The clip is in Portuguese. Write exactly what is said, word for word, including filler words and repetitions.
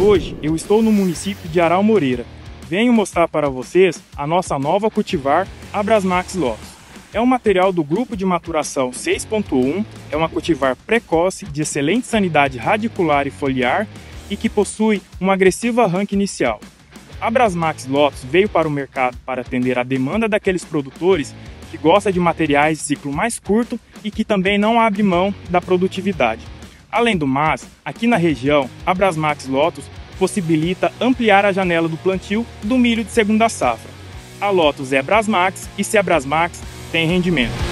hoje eu estou no município de Aral Moreira. Venho mostrar para vocês a nossa nova cultivar Abrasmax Lotus. É um material do grupo de maturação seis ponto um, é uma cultivar precoce de excelente sanidade radicular e foliar e que possui um agressivo arranque inicial. A Abrasmax Lotus veio para o mercado para atender a demanda daqueles produtores que gostam de materiais de ciclo mais curto e que também não abre mão da produtividade. Além do mais, aqui na região, a Abrasmax Lotus possibilita ampliar a janela do plantio do milho de segunda safra. A Lotus é Abrasmax e se é Abrasmax, tem rendimento.